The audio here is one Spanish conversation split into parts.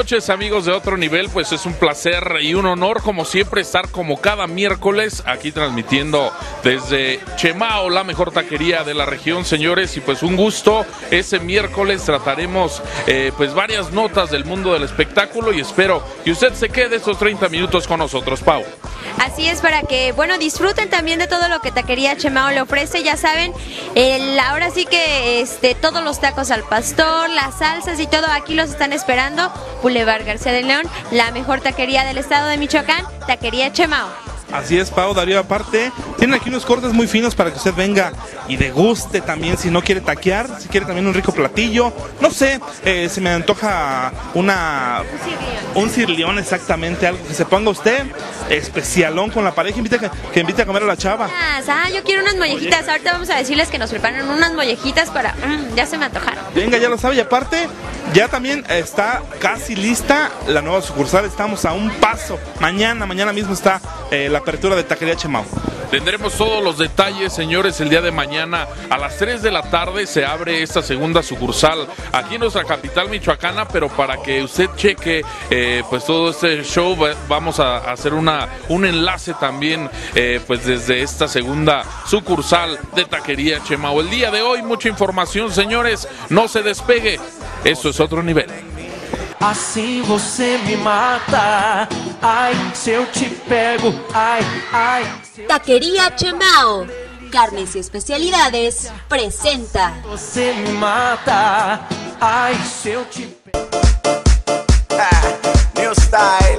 noches, amigos de Otro Nivel. Pues es un placer y un honor, como siempre, estar como cada miércoles aquí transmitiendo desde Chemao, la mejor taquería de la región, señores. Y pues un gusto. Ese miércoles trataremos pues varias notas del mundo del espectáculo y espero que usted se quede estos 30 minutos con nosotros, Pau. Así es, para que, bueno, disfruten también de todo lo que Taquería Chemao le ofrece. Ya saben, ahora sí que todos los tacos al pastor, las salsas y todo aquí los están esperando. Boulevard García de León, la mejor taquería del estado de Michoacán, Taquería Chemao. Así es, Pau, Darío, aparte, tienen aquí unos cortes muy finos para que usted venga y deguste también, si no quiere taquear, si quiere también un rico platillo, no sé, se me antoja un sirlión, exactamente, algo que se ponga usted especialón con la pareja, que invite a comer a la chava. Yo quiero unas mollejitas, ahorita vamos a decirles que nos preparan unas mollejitas para, ya se me antojaron. Venga, ya lo sabe, y aparte, ya también está casi lista la nueva sucursal, estamos a un paso, mañana mismo está la apertura de Taquería Chemao. Tendremos todos los detalles, señores, el día de mañana a las 3 de la tarde se abre esta segunda sucursal aquí en nuestra capital michoacana, pero para que usted cheque pues todo este show, vamos a hacer un enlace también pues desde esta segunda sucursal de Taquería Chemao. El día de hoy mucha información, señores, no se despegue, esto es Otro Nivel. Assim você me mata, ai, se eu te pego, ai, ai. Taquería Chemao, carnes y especialidades, presenta. Você me mata, ai, se eu te pego. New style.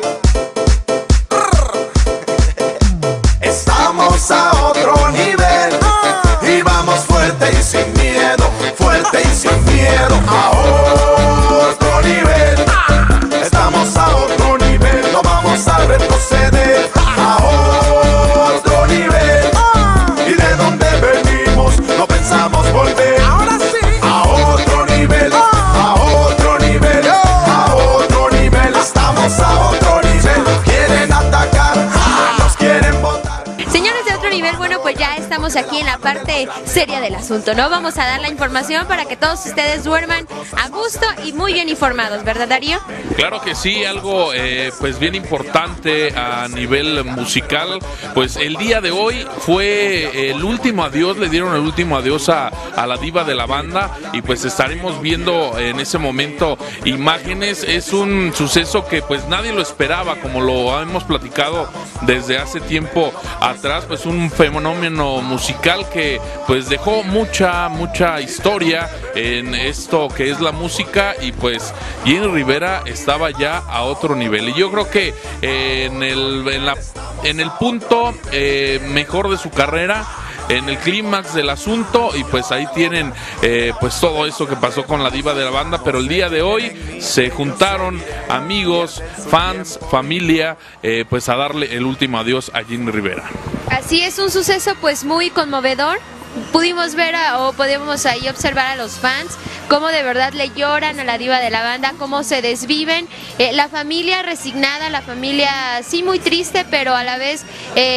Estamos a otro nivel y vamos fuerte y sin miedo, fuerte y sin miedo. A otro nivel. Estamos a otro nivel, no vamos a retroceder. A otro nivel. Y de donde venimos no pensamos volver. Ahora sí. A otro nivel, a otro nivel, a otro nivel. Estamos a otro nivel. Quieren atacar, nos quieren botar. Señores de Otro Nivel, bueno, pues ya estamos aquí en la parte seria del asunto, ¿no? Vamos a dar la información para que todos ustedes duerman a gusto y muy bien informados, ¿verdad, Darío? Claro que sí, algo pues bien importante a nivel musical, pues el día de hoy fue el último adiós, le dieron el último adiós a la diva de la banda y pues estaremos viendo en ese momento imágenes. Es un suceso que pues nadie lo esperaba, como lo hemos platicado desde hace tiempo atrás, pues un fenómeno musical que pues dejó mucha historia en esto que es la música y pues Jenny Rivera estaba ya a otro nivel y yo creo que en el punto mejor de su carrera, en el clímax del asunto y pues ahí tienen pues todo eso que pasó con la diva de la banda, pero el día de hoy se juntaron amigos, fans, familia pues a darle el último adiós a Jenny Rivera. Así es, un suceso pues muy conmovedor. Pudimos ver podíamos ahí observar a los fans cómo de verdad le lloran a la diva de la banda, cómo se desviven, la familia resignada, la familia sí muy triste, pero a la vez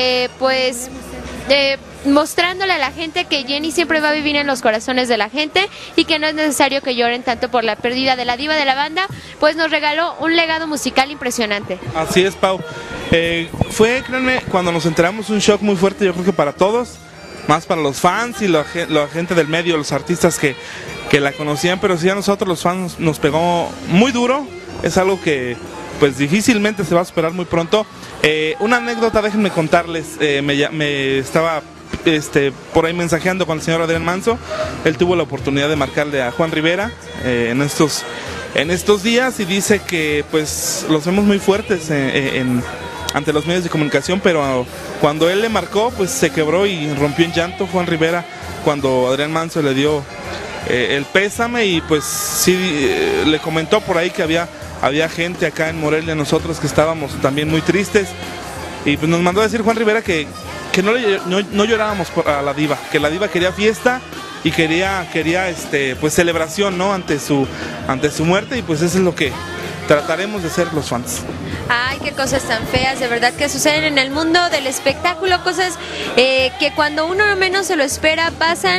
mostrándole a la gente que Jenny siempre va a vivir en los corazones de la gente y que no es necesario que lloren tanto por la pérdida de la diva de la banda, pues nos regaló un legado musical impresionante. Así es, Pau. Fue, créanme, cuando nos enteramos, un shock muy fuerte, yo creo que para todos, más para los fans y la gente del medio, los artistas que la conocían, pero sí a nosotros los fans nos pegó muy duro, es algo que pues difícilmente se va a superar muy pronto. Una anécdota, déjenme contarles, me estaba por ahí mensajeando con el señor Adrián Manso. Él tuvo la oportunidad de marcarle a Juan Rivera en estos días y dice que pues los vemos muy fuertes ante los medios de comunicación, pero cuando él le marcó pues se quebró y rompió en llanto Juan Rivera cuando Adrián Manso le dio el pésame y pues sí le comentó por ahí que había gente acá en Morelia, nosotros que estábamos también muy tristes y pues nos mandó a decir Juan Rivera que no llorábamos a la diva, que la diva quería fiesta y quería pues celebración, ¿no? ante su muerte y pues eso es lo que trataremos de ser los fans. Ay, qué cosas tan feas, de verdad, que suceden en el mundo del espectáculo, cosas que cuando uno menos se lo espera pasan.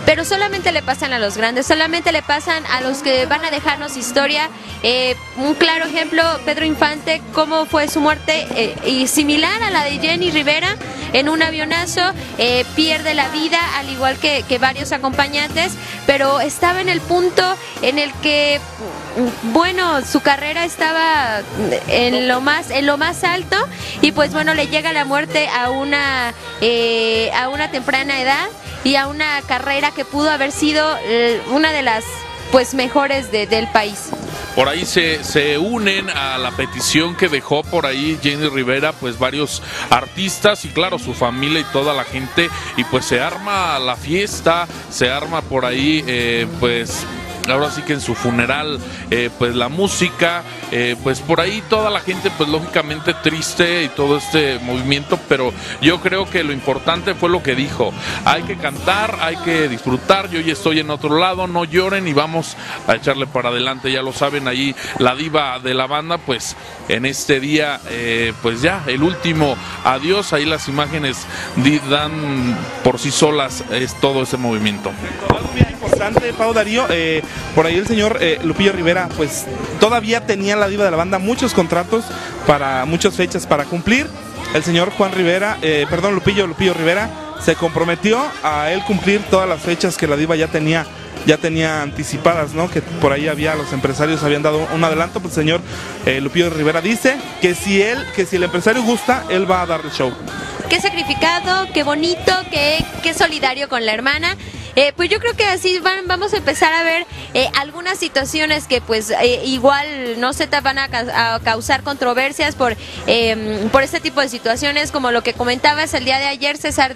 pero solamente le pasan a los grandes, solamente le pasan a los que van a dejarnos historia. Un claro ejemplo, Pedro Infante, cómo fue su muerte, y similar a la de Jenny Rivera, en un avionazo, pierde la vida, al igual que varios acompañantes, pero estaba en el punto en el que, bueno, su carrera estaba en lo más alto, y pues bueno, le llega la muerte a una temprana edad y a una carrera que pudo haber sido una de las pues mejores del país. Por ahí se unen a la petición que dejó por ahí Jenny Rivera, pues varios artistas y claro, su familia y toda la gente, y pues se arma la fiesta, se arma por ahí pues ahora sí que en su funeral, pues la música, pues por ahí toda la gente pues lógicamente triste y todo este movimiento, pero yo creo que lo importante fue lo que dijo: hay que cantar, hay que disfrutar, yo ya estoy en otro lado, no lloren y vamos a echarle para adelante. Ya lo saben, ahí la diva de la banda, pues en este día, pues ya el último adiós, ahí las imágenes dan por sí solas todo ese movimiento. Algo bien importante, Pau, Darío, por ahí el señor Lupillo Rivera, pues todavía tenía la diva de la banda muchos contratos para muchas fechas para cumplir. El señor Lupillo Rivera se comprometió a él cumplir todas las fechas que la diva ya tenía anticipadas, ¿no? Que por ahí los empresarios habían dado un adelanto. Pues el señor Lupillo Rivera dice que si el empresario gusta, él va a dar el show. Qué sacrificado, qué bonito, qué solidario con la hermana. Pues yo creo que así vamos a empezar a ver algunas situaciones que pues igual no se te van a causar controversias por este tipo de situaciones, como lo que comentabas el día de ayer, César,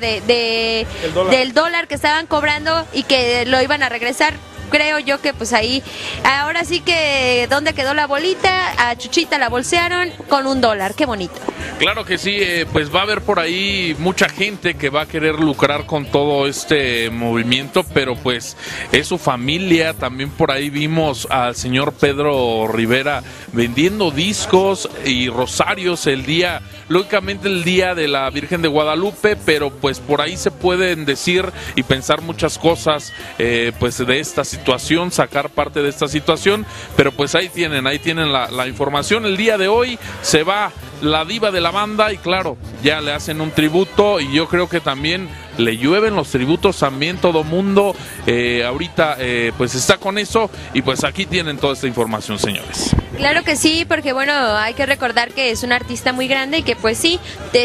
del dólar que estaban cobrando y que lo iban a regresar. Creo yo que pues ahí, ahora sí que ¿dónde quedó la bolita? A Chuchita la bolsearon con $1, qué bonito. Claro que sí, pues va a haber por ahí mucha gente que va a querer lucrar con todo este movimiento, pero pues es su familia. También por ahí vimos al señor Pedro Rivera vendiendo discos y rosarios lógicamente el día de la Virgen de Guadalupe, pero pues por ahí se pueden decir y pensar muchas cosas pues de esta situación, sacar parte de esta situación, pero pues ahí tienen la información. El día de hoy se va la diva de la banda y claro, ya le hacen un tributo y yo creo que también le llueven los tributos también, todo mundo ahorita pues está con eso y pues aquí tienen toda esta información, señores. Claro que sí, porque bueno, hay que recordar que es un artista muy grande y que pues sí,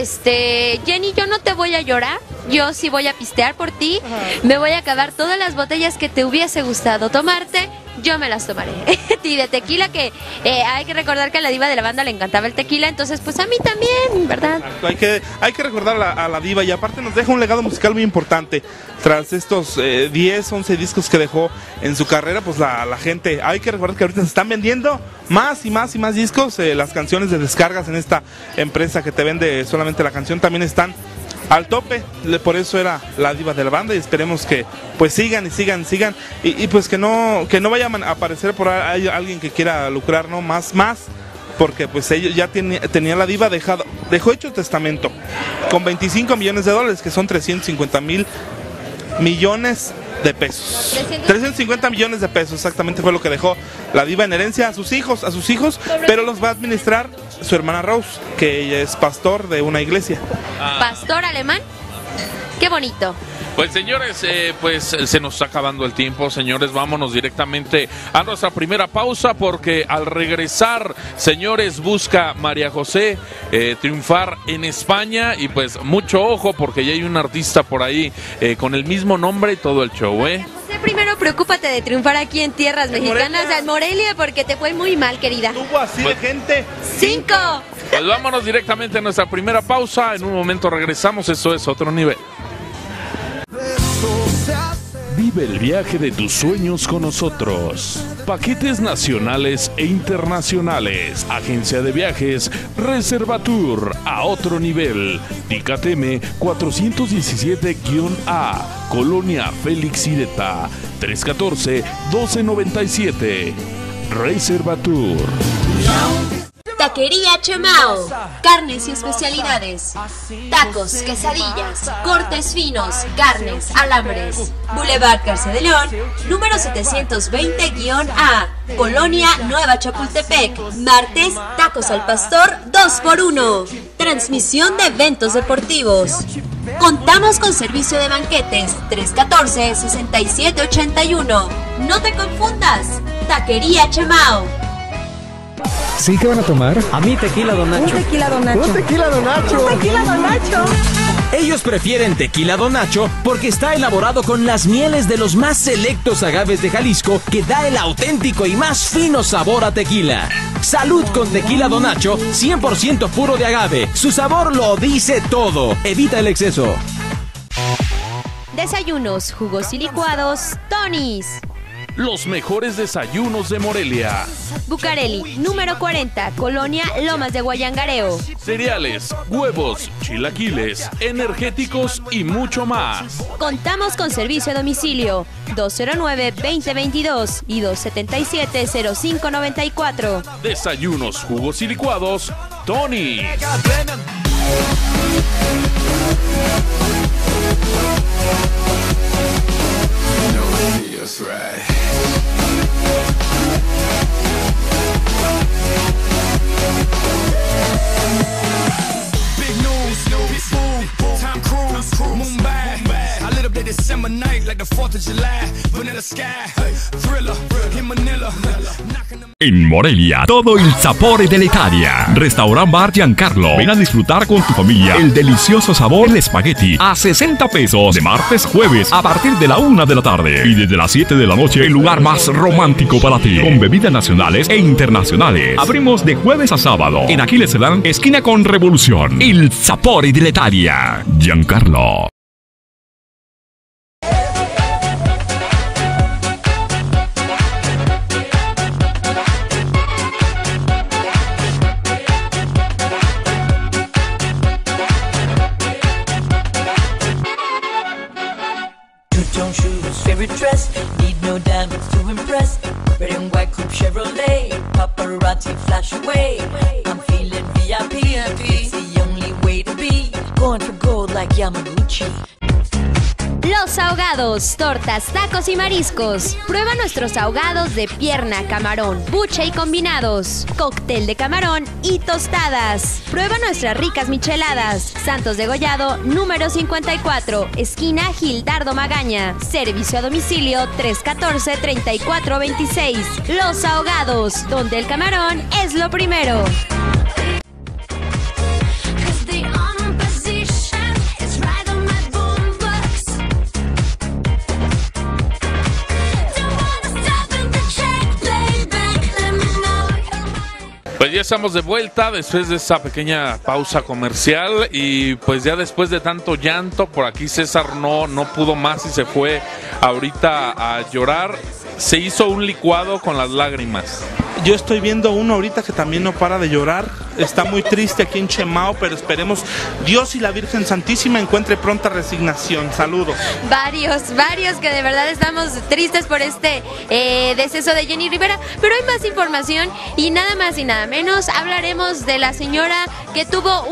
Jenny, yo no te voy a llorar, yo sí voy a pistear por ti, me voy a acabar todas las botellas que te hubiese gustado tomarte, yo me las tomaré. Y de tequila, que hay que recordar que a la diva de la banda le encantaba el tequila, entonces pues a mí también, ¿verdad? Hay que recordar a la diva, y aparte nos deja un legado musical muy importante. Tras estos 10, 11 discos que dejó en su carrera, pues la gente, hay que recordar que ahorita se están vendiendo más y más y más discos. Las canciones de descargas en esta empresa que te vende solamente la canción también están al tope, por eso era la diva de la banda, y esperemos que pues sigan y pues que no vaya a aparecer por ahí alguien que quiera lucrar, ¿no? Más, porque pues ellos ya tenía la diva dejó hecho testamento con $25 millones, que son 350 mil millones de pesos. 350 millones de pesos exactamente fue lo que dejó la diva en herencia a sus hijos, pero los va a administrar su hermana Rose, que ella es pastor de una iglesia. ¿Pastor alemán? Qué bonito. Pues señores, pues se nos está acabando el tiempo, señores, vámonos directamente a nuestra primera pausa, porque al regresar, señores, busca María José triunfar en España, y pues mucho ojo porque ya hay un artista por ahí con el mismo nombre y todo el show, Primero preocúpate de triunfar aquí en tierras mexicanas, en Morelia, porque te fue muy mal, querida. Tuvo así de gente. 5. Pues vámonos directamente a nuestra primera pausa, en un momento regresamos, eso es Otro Nivel. Vive el viaje de tus sueños con nosotros. Paquetes nacionales e internacionales. Agencia de viajes Reservatur a Otro Nivel. Ticateme 417-A. Colonia Félix Ireta. 314-1297. Reservatur. Taquería Chemao, carnes y especialidades, tacos, quesadillas, cortes finos, carnes, alambres. Boulevard García de León, número 720-A, Colonia Nueva Chapultepec. Martes, tacos al pastor 2x1. Transmisión de eventos deportivos. Contamos con servicio de banquetes 314-6781. No te confundas, Taquería Chemao. ¿Sí que van a tomar? A mí tequila Don Nacho. Un tequila Don Nacho. Un tequila Don Nacho. Un tequila Don Nacho. Ellos prefieren tequila Don Nacho porque está elaborado con las mieles de los más selectos agaves de Jalisco, que da el auténtico y más fino sabor a tequila. Salud con tequila Don Nacho, 100% puro de agave. Su sabor lo dice todo. Evita el exceso. Desayunos, jugos y licuados, Tony's. Los mejores desayunos de Morelia. Bucareli, número 40, Colonia Lomas de Guayangareo. Cereales, huevos, chilaquiles, energéticos y mucho más. Contamos con servicio a domicilio 209-2022 y 277-0594. Desayunos, jugos y licuados, Tony. En Morelia, todo el sabor de l'Italia. Restaurant Bar Giancarlo. Ven a disfrutar con tu familia el delicioso sabor del espagueti a 60 pesos de martes, jueves a partir de la 1 de la tarde. Y desde las 7 de la noche, el lugar más romántico para ti. Con bebidas nacionales e internacionales. Abrimos de jueves a sábado. En Aquiles Cerdán, esquina con Revolución. El sabor de l'Italia. Giancarlo. Dress, need no diamonds to impress. Red and white coupe Chevrolet, paparazzi flash away. I'm feeling VIP, it's the only way to be. Going for gold like Yamaguchi. Los ahogados, tortas, tacos y mariscos. Prueba nuestros ahogados de pierna, camarón, buche y combinados, cóctel de camarón y tostadas. Prueba nuestras ricas micheladas. Santos Degollado, número 54, esquina Gildardo Magaña. Servicio a domicilio 314-3426. Los ahogados, donde el camarón es lo primero. Pues ya estamos de vuelta después de esa pequeña pausa comercial y pues ya después de tanto llanto, por aquí César no pudo más y se fue ahorita a llorar. Se hizo un licuado con las lágrimas. Yo estoy viendo uno ahorita que también no para de llorar. Está muy triste aquí en Chemao, pero esperemos Dios y la Virgen Santísima encuentre pronta resignación. Saludos. Varios que de verdad estamos tristes por este deceso de Jenny Rivera, pero hay más información y nada más y nada menos hablaremos de la señora que tuvo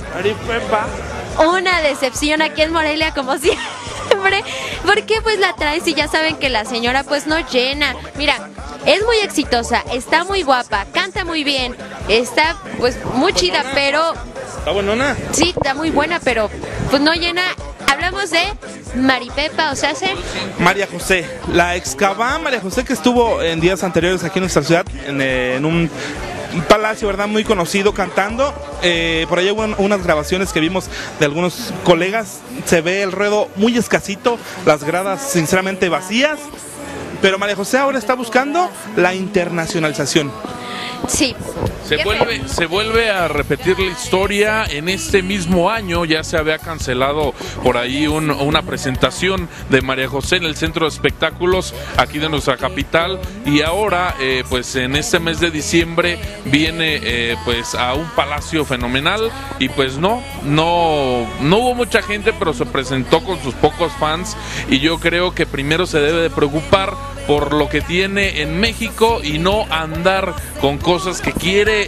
una decepción aquí en Morelia como siempre. ¿Por qué pues la traes y ya saben que la señora pues no llena? Mira, es muy exitosa, está muy guapa, canta muy bien, está pues muy chida, pero... ¿Está buenona? Sí, está muy buena, pero pues no llena. Hablamos de Maripepa, o sea, María José, la excavá María José que estuvo en días anteriores aquí en nuestra ciudad, en un palacio, ¿verdad? Muy conocido cantando. Por ahí hubo unas grabaciones que vimos de algunos colegas. Se ve el ruedo muy escasito, las gradas sinceramente vacías. Pero María José ahora está buscando la internacionalización. Sí. Se vuelve a repetir la historia. En este mismo año ya se había cancelado por ahí una presentación de María José en el centro de espectáculos aquí de nuestra capital, y ahora pues en este mes de diciembre viene pues a un palacio fenomenal y pues no hubo mucha gente, pero se presentó con sus pocos fans, y yo creo que primero se debe de preocupar por lo que tiene en México y no andar con cosas que quiere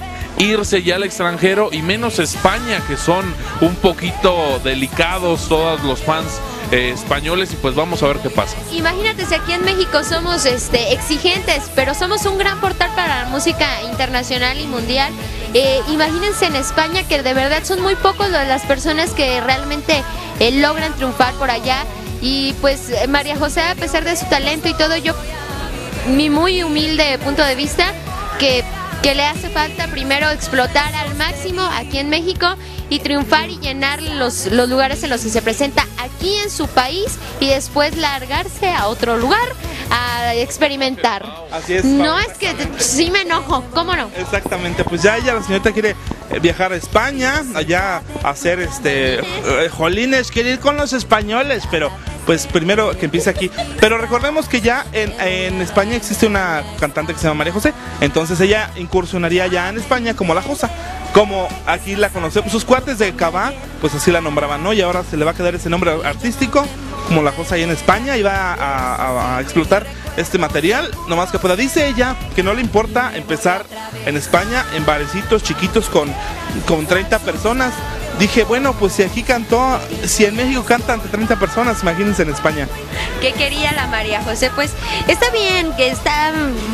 irse ya al extranjero, y menos España, que son un poquito delicados todos los fans españoles, y pues vamos a ver qué pasa. Imagínate si aquí en México somos exigentes, pero somos un gran portal para la música internacional y mundial. Imagínense en España, que de verdad son muy pocos las personas que realmente logran triunfar por allá. Y pues María José, a pesar de su talento y todo, mi muy humilde punto de vista, que le hace falta primero explotar al máximo aquí en México y triunfar y llenar los lugares en los que se presenta aquí en su país, y después largarse a otro lugar a experimentar. Así es. No, es que sí me enojo, ¿cómo no? Exactamente, pues ya ella, la señorita, quiere viajar a España, allá a hacer jolines, quiere ir con los españoles, pero pues primero que empiece aquí. Pero recordemos que ya en España existe una cantante que se llama María José, entonces ella incursionaría ya en España como La Josa, como aquí la conocemos, sus cuates de Cabá, pues así la nombraban, ¿no? Y ahora se le va a quedar ese nombre artístico, como La Josa ahí en España, y va a explotar este material, nomás que pueda. Dice ella que no le importa empezar en España, en barecitos chiquitos con 30 personas. Dije, bueno, pues si aquí cantó, si en México canta ante 30 personas, imagínense en España. ¿Qué quería la María José? Pues está bien, que está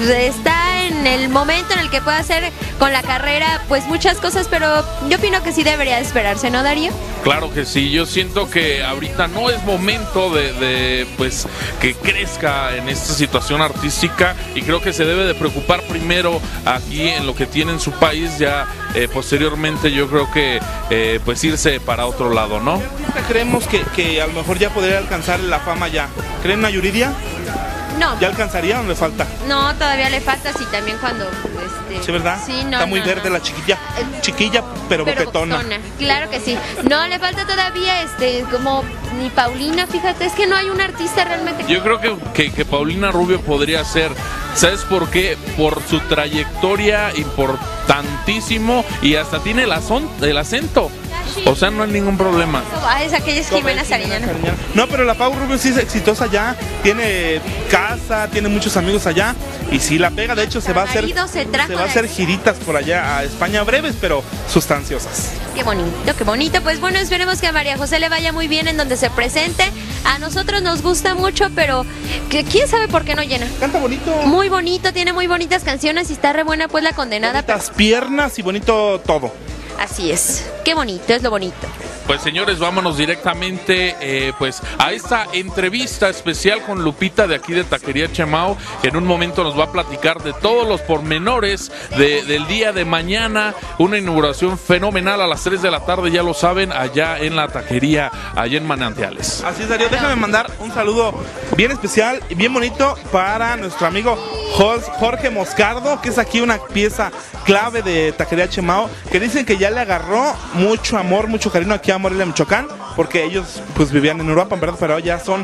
en el momento en el que puede hacer con la carrera pues muchas cosas, pero yo opino que sí debería esperarse, ¿no, Darío? Claro que sí, yo siento que ahorita no es momento de pues que crezca en esta situación artística, y creo que se debe de preocupar primero aquí en lo que tiene en su país, ya posteriormente yo creo que pues irse para otro lado, ¿no? Creemos que a lo mejor ya podría alcanzar la fama ya. ¿Creen a Yuridia? No. ¿Ya alcanzaría o le falta? No, todavía le falta, sí, también cuando... Sí, ¿verdad? Sí, no, está muy verde la chiquilla, pero boquetona. Claro que sí. No, le falta todavía, como ni Paulina, fíjate, es que no hay un artista realmente. Yo creo que Paulina Rubio podría ser, ¿sabes por qué? Por su trayectoria importantísimo, y hasta tiene el acento. O sea, no hay ningún problema. Es aquella es Jimena Sariñana. No, pero la Pau Rubio sí es exitosa allá, tiene casa, tiene muchos amigos allá, y sí la pega. De hecho se va a hacer giritas por allá a España, breves pero sustanciosas. Qué bonito, qué bonito. Pues bueno, esperemos que a María José le vaya muy bien en donde se presente. A nosotros nos gusta mucho, pero quién sabe por qué no llena. Canta bonito. Muy bonito, tiene muy bonitas canciones y está re buena pues la condenada. Bonitas piernas y bonito todo. Así es, qué bonito, es lo bonito. Pues señores, vámonos directamente pues a esta entrevista especial con Lupita de aquí de Taquería Chemao. En un momento nos va a platicar de todos los pormenores del día de mañana. Una inauguración fenomenal a las 3 de la tarde, ya lo saben, allá en la taquería, allá en Manantiales. Así es, Darío, déjame mandar un saludo bien especial y bien bonito para nuestro amigo Jorge Moscardo, que es aquí una pieza clave de Taquería Chemao, que dicen que ya le agarró mucho amor, mucho cariño aquí a Morelia, Michoacán, porque ellos pues vivían en Europa, ¿verdad? Pero ya son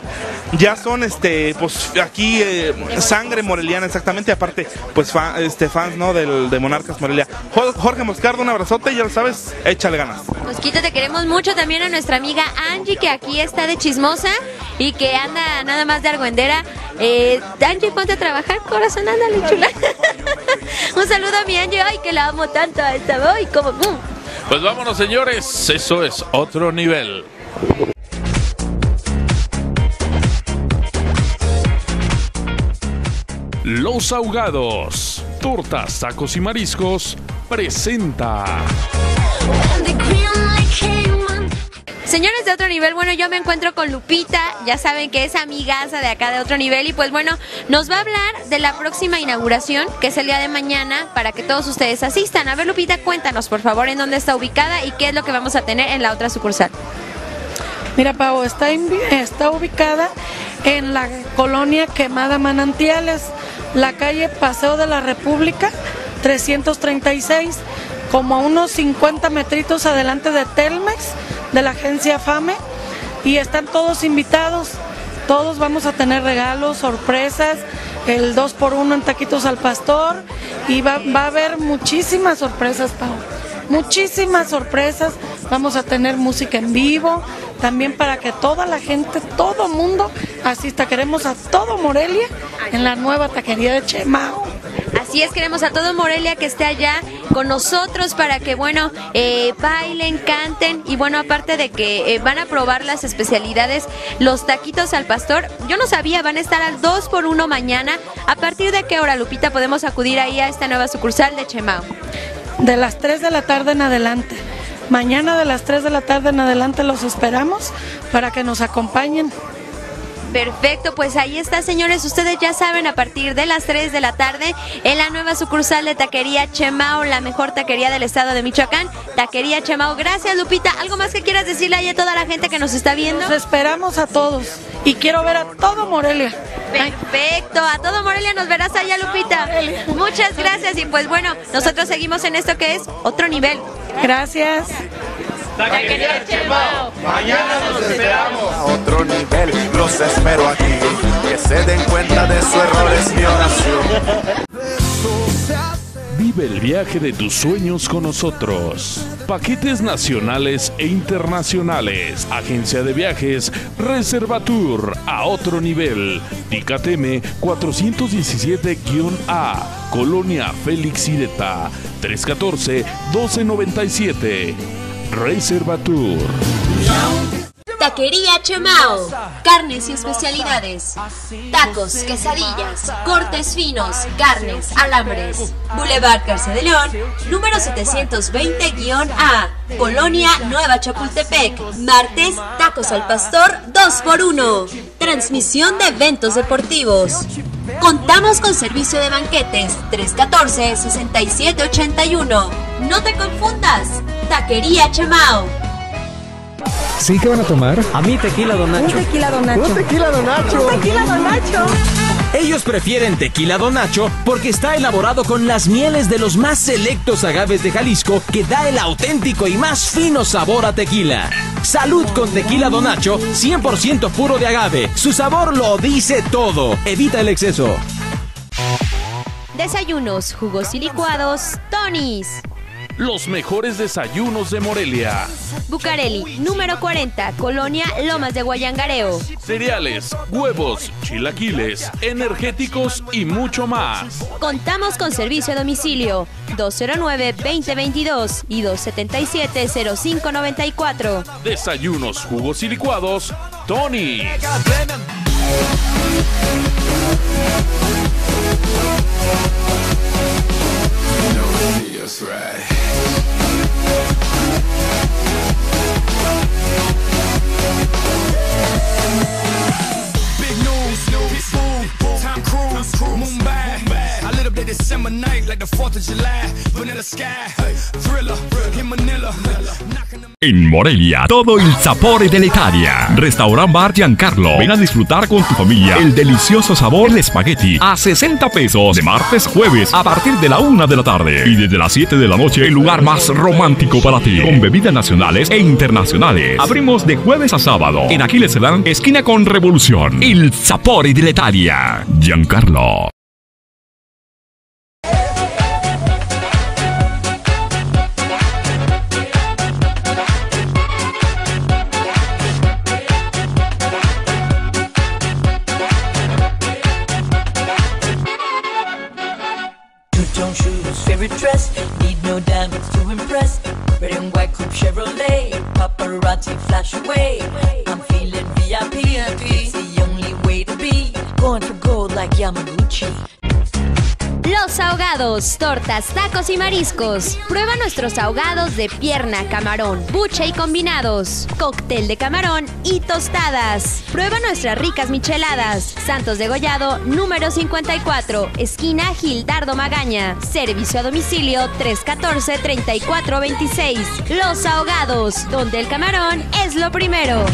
pues aquí sangre moreliana exactamente, aparte pues fans, ¿no? de Monarcas Morelia. Jorge Moscardo, un abrazote, ya lo sabes, échale ganas. Mosquito, te queremos mucho. También a nuestra amiga Angie, que aquí está de chismosa y que anda nada más de argüendera. Angie, ponte a trabajar, corazón, ándale, chula. Un saludo a mi Angie, ay, que la amo tanto a esta hoy, como... Pues vámonos, señores, eso es otro nivel. Los Ahogados, tortas, tacos y mariscos, presenta. Señores de Otro Nivel, bueno, yo me encuentro con Lupita, ya saben que es amigaza de acá de Otro Nivel, y pues bueno, nos va a hablar de la próxima inauguración, que es el día de mañana, para que todos ustedes asistan. A ver, Lupita, cuéntanos, por favor, en dónde está ubicada y qué es lo que vamos a tener en la otra sucursal. Mira, Pau, está ubicada en la colonia Quemada Manantiales, la calle Paseo de la República, 336, como a unos 50 metritos adelante de Telmex, de la agencia FAME, y están todos invitados. Todos vamos a tener regalos, sorpresas, el 2x1 en taquitos al pastor, y va a haber muchísimas sorpresas, Pau. Muchísimas sorpresas. Vamos a tener música en vivo, también para que toda la gente, todo mundo asista. Queremos a todo Morelia en la nueva taquería de Chemao. Así es, queremos a todo Morelia que esté allá con nosotros para que, bueno, bailen, canten y bueno, aparte de que van a probar las especialidades, los taquitos al pastor. Yo no sabía, van a estar al 2x1 mañana. ¿A partir de qué hora, Lupita, podemos acudir ahí a esta nueva sucursal de Chemao? De las 3 de la tarde en adelante. Mañana de las 3 de la tarde en adelante los esperamos para que nos acompañen. Perfecto, pues ahí está, señores. Ustedes ya saben, a partir de las 3 de la tarde en la nueva sucursal de Taquería Chemao, la mejor taquería del estado de Michoacán, Taquería Chemao. Gracias, Lupita. ¿Algo más que quieras decirle ahí a toda la gente que nos está viendo? Los esperamos a todos y quiero ver a todo Morelia. Perfecto, a todo Morelia nos verás allá, Lupita. Muchas gracias y pues bueno, nosotros seguimos en esto que es Otro Nivel. Gracias. Taquería Chemao, mañana nos esperamos. A otro nivel, los espero aquí. Que se den cuenta de su error, es mi oración. Vive el viaje de tus sueños con nosotros. Paquetes nacionales e internacionales. Agencia de viajes Reservatur a otro nivel. Ticateme 417-A. Colonia Félix Ireta. 314-1297. Reservatur. Taquería Chemao, carnes y especialidades, tacos, quesadillas, cortes finos, carnes, alambres. Boulevard García de León, número 720-A, Colonia Nueva Chapultepec. Martes, tacos al pastor 2x1. Transmisión de eventos deportivos. Contamos con servicio de banquetes 314-6781. No te confundas, Taquería Chemao. ¿Sí que van a tomar? A mí tequila, Don Nacho. Un tequila, Don Nacho. Un tequila, Don Nacho. Un tequila, Don Nacho. Ellos prefieren Tequila Don Nacho porque está elaborado con las mieles de los más selectos agaves de Jalisco que da el auténtico y más fino sabor a tequila. Salud con Tequila Don Nacho, 100% puro de agave. Su sabor lo dice todo. Evita el exceso. Desayunos, jugos y licuados, Tony's. Los mejores desayunos de Morelia. Bucareli, número 40, Colonia Lomas de Guayangareo. Cereales, huevos, chilaquiles, energéticos y mucho más. Contamos con servicio a domicilio 209-2022 y 277-0594. Desayunos, jugos y licuados, Tony. En Morelia, todo el sabor de Italia. Restaurant Bar Giancarlo. Ven a disfrutar con tu familia el delicioso sabor del espagueti a 60 pesos de martes, jueves a partir de la 1 de la tarde. Y desde las 7 de la noche, el lugar más romántico para ti. Con bebidas nacionales e internacionales. Abrimos de jueves a sábado. En Aquiles Cerdán, esquina con Revolución. El sabor de Italia. Giancarlo. Dress, need no diamonds to impress. Red and white coupe Chevrolet, paparazzi flash away. I'm feeling VIP, it's the only way to be. Going for gold like Yamaguchi. Los ahogados, tortas, tacos y mariscos. Prueba nuestros ahogados de pierna, camarón, buche y combinados. Cóctel de camarón y tostadas. Prueba nuestras ricas micheladas. Santos Degollado, número 54, esquina Gildardo Magaña. Servicio a domicilio 314-3426. Los ahogados, donde el camarón es lo primero.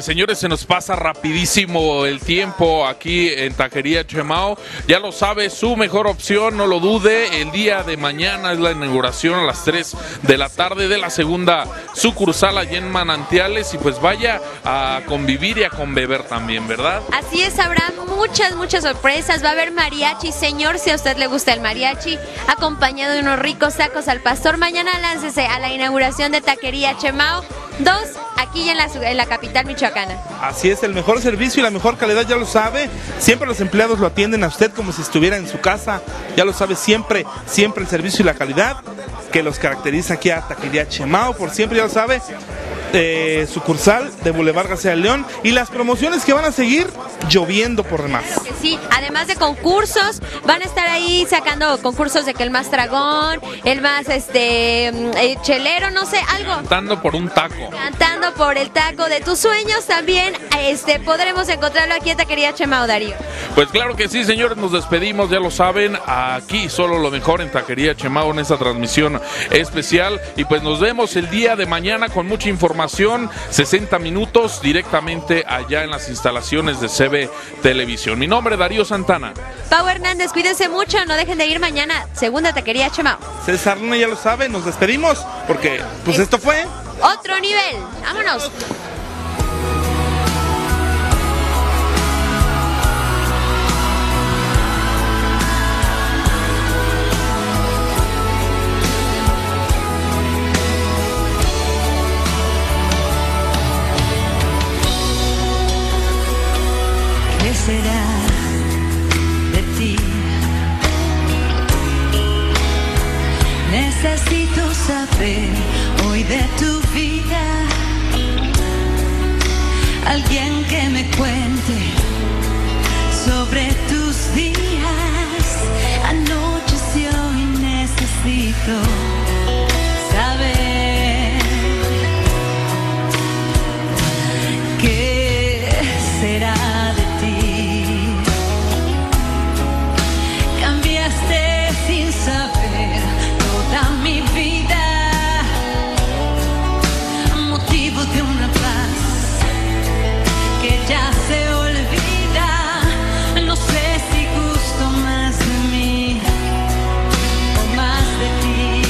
Pues señores, se nos pasa rapidísimo el tiempo aquí en Taquería Chemao. Ya lo sabe, su mejor opción, no lo dude. El día de mañana es la inauguración a las 3 de la tarde de la segunda sucursal allá en Manantiales. Y pues vaya a convivir y a conbeber también, ¿verdad? Así es, habrá muchas sorpresas. Va a haber mariachi, señor, si a usted le gusta el mariachi, acompañado de unos ricos tacos al pastor. Mañana láncese a la inauguración de Taquería Chemao 2, aquí en la capital michoacana. Así es, el mejor servicio y la mejor calidad, ya lo sabe. Siempre los empleados lo atienden a usted como si estuviera en su casa. Ya lo sabe, siempre el servicio y la calidad que los caracteriza aquí a Taquería Chemao. Por siempre, ya lo sabe, sucursal de Boulevard García de León. Y las promociones que van a seguir lloviendo por demás. Claro que sí, además de concursos, van a estar ahí sacando concursos de que el más dragón, el más chelero, no sé, algo. Cantando por un taco. Cantando por el taco de tus sueños también, podremos encontrarlo aquí en Taquería Chemao, Darío. Pues claro que sí, señores, nos despedimos, ya lo saben, aquí solo lo mejor en Taquería Chemao en esta transmisión especial. Y pues nos vemos el día de mañana con mucha información, 60 minutos directamente allá en las instalaciones de CB Televisión. Mi nombre es Darío Santana. Pau Hernández, cuídense mucho, no dejen de ir mañana, segunda Taquería Chemao. César Luna, ya lo sabe, nos despedimos porque pues esto fue Otro Nivel. Vámonos. ¿Qué será de ti? Necesito saber hoy de tu vida. Alguien que me cuente sobre tus días. Anocheció y necesito saber qué será de ti. Cambiaste sin saber toda mi vida, motivo de una paz que ya se olvida. No sé si gusto más de mí o más de ti.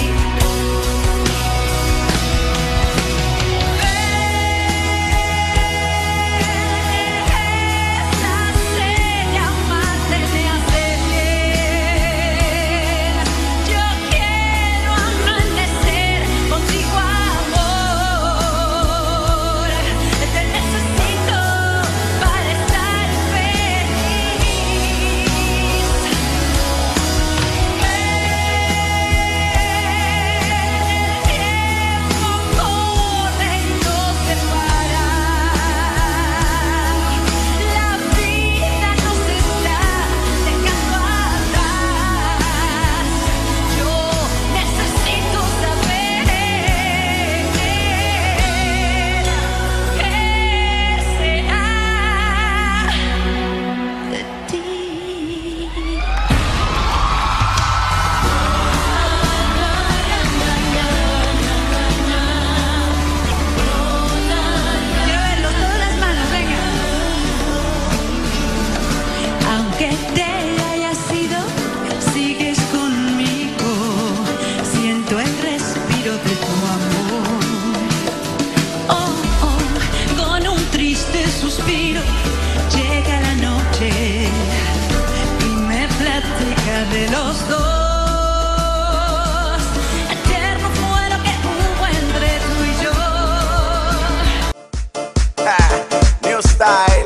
De los dos, eterno fue lo que hubo entre tú y yo. New style.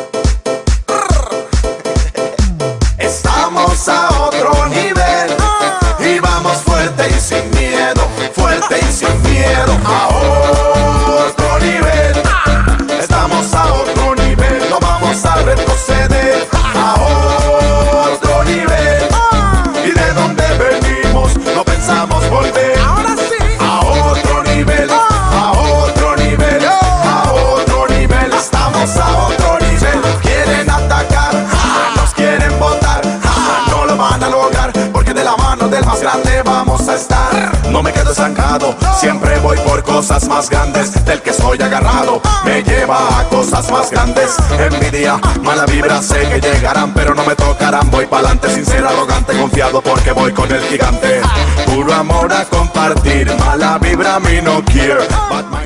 Estamos a otro nivel y vamos fuerte y sin miedo, fuerte y sin miedo. A otro nivel. Estamos a otro nivel, no vamos a retroceder. A otro nivel. Y de donde venimos no pensamos volver. Ahora sí. A otro nivel, a otro nivel, a otro nivel. Estamos a otro nivel. Quieren atacar, nos quieren botar, no lo van a lograr, porque de la mano del más grande vamos a a estar. No me quedo estancado, siempre voy por cosas más grandes. Del que estoy agarrado me lleva a cosas más grandes. Envidia, mala vibra, sé que llegarán, pero no me tocarán. Voy pa'lante sin ser arrogante, confiado porque voy con el gigante. Puro amor a compartir, mala vibra a mí no quiere.